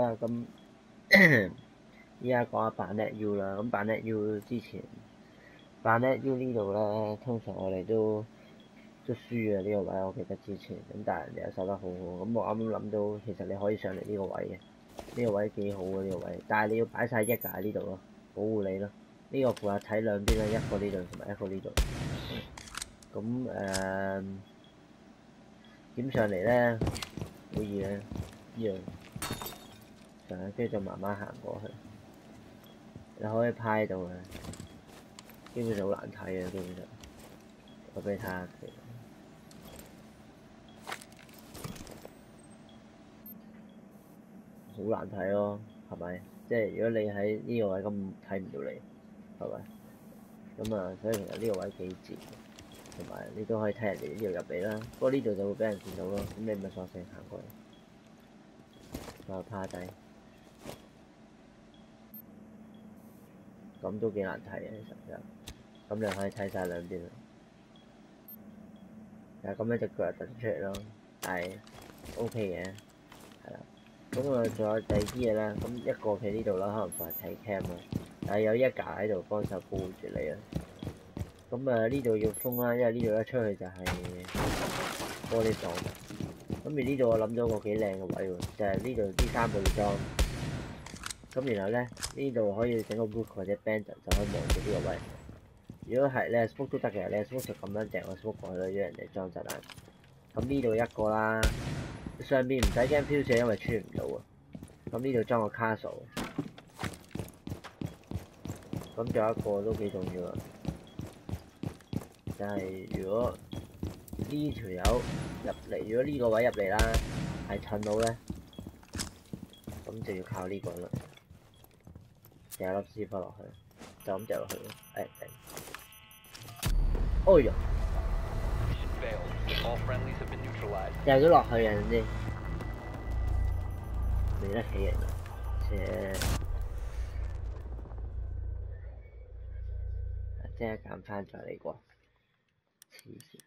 啦，咁依家講下扮 net U 啦。咁扮 net U 之前，扮 net U 呢度咧，通常我哋都輸嘅呢個位，我記得之前。咁但係人哋又守得好好。咁我啱啱諗到，其實你可以上嚟呢個位嘅，呢個位幾好嘅呢個位。但係你要擺晒一格喺呢度咯，保護你咯。呢個負壓睇兩邊啦，一個呢度同埋一個呢度。咁點上嚟咧？好易嘅，依樣上，跟住就慢慢行過去。你可以趴喺度嘅，基本上好難睇嘅，基本上。我俾你睇下佢，好難睇咯，係咪？即係如果你喺呢個位咁睇唔到你，係咪？咁啊，所以其實呢個位幾賤，同埋你都可以睇人哋呢度入嚟啦。不過呢度就會俾人見到咯，咁你咪索性行過嚟，再趴低。咁都幾難睇嘅，其實就咁你可以睇晒兩邊啦。就咁樣隻腳突出嚟咯，但係 OK 嘅，係啦。咁啊，仲有第二啲嘢咧，咁一個企呢度啦，可能就係睇 cam 啦，但係有一格喺度幫手保護住你啊。咁啊，呢度要封啦，因為呢度一出去就係玻璃擋。咁而呢度我諗咗個幾靚嘅位喎，就係呢度呢三個要裝。咁然後咧，呢度可以整個 book 或者 banner 就可以望住呢個位。如果係你係 smoke 都得嘅，你係 smoke 就咁樣掟個 smoke 過去咯，俾人哋裝實彈。咁呢度一個啦，上邊唔使驚飄射，因為穿唔到啊。咁呢度裝個 castle， 咁仲有一個都幾重要啊，就係如果呢條友入嚟，如果呢個位入嚟啦，係襯到咧，咁就要靠呢個啦，掟粒 C4 落去，就咁掟落去咯。頂！哎呀！掉咗落去啊！你知未得起人啊！即係減翻再嚟過，黐線！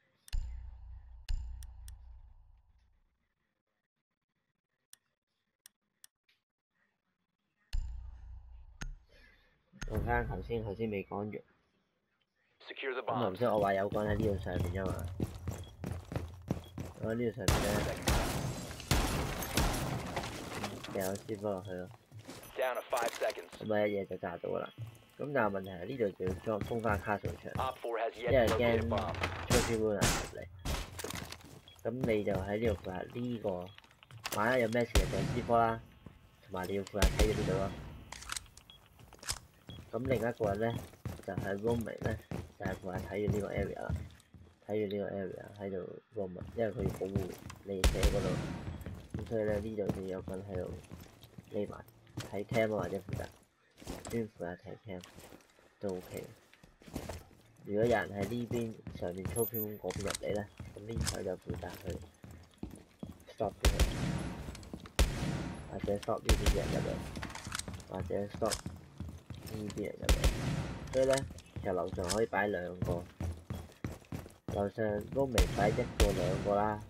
講翻頭先未講完。咁頭先我話有個人喺呢度上面啫嘛，我喺呢度上面咧，掉師傅落去咯，咁咪一嘢就炸到啦。咁但係問題係呢度就要裝封翻卡上牆，因為驚出師傅人入嚟。咁你就喺呢度負責呢個，萬一有咩事就掟師傅啦，同埋你要負責睇住呢度咯。咁另一個人咧就係 roaming 咧，就係負責睇住呢個 area 啦，睇住呢個 area 喺度 roaming，因為佢要保護你企喺嗰度。咁所以咧呢度就有個人喺度匿埋睇 cam 或者專負責睇 cam 都 OK。如果有人喺呢邊上面操片嗰邊入嚟咧，咁呢台就負責去 stop 佢，或者 stop 呢邊啲人入嚟，或者 stop 呢啲人入嚟。所以咧，其實樓上可以擺兩個，樓上都未擺一個兩個啦，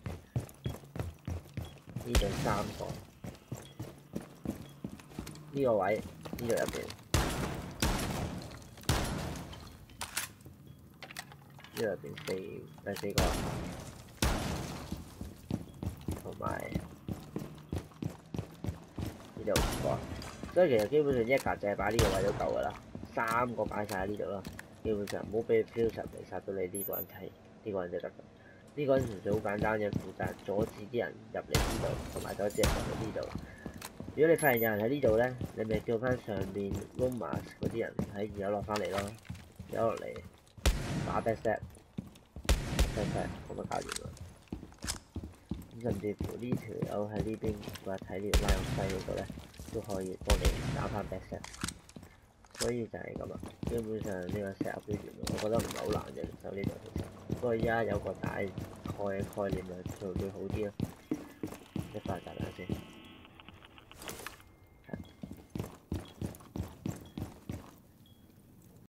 呢度三個，呢個位呢度入邊。呢入邊第四個，同埋呢度五個，所以其實基本上一格就係擺呢個位都夠噶啦，三個擺晒喺呢度咯。基本上唔好俾 fusion 嚟殺到你呢個人睇，呢個人就得㗎。呢個人純粹好簡單嘅，負責阻止啲人入嚟呢度，同埋阻止人入嚟呢度。如果你發現有人喺呢度咧，你咪叫翻上面 Romas 嗰啲人喺2樓落翻嚟咯，有落嚟打 backstep。咁就搞掂啦。咁甚至乎呢條友喺呢邊或者睇呢條拉入西嗰個咧，都可以幫你打翻 backstep。所以就係咁啦。基本上呢個 set up 都完，我覺得唔係好難嘅，就呢度其實。不過而家有個大概念就做會好啲咯。一塊炸彈先。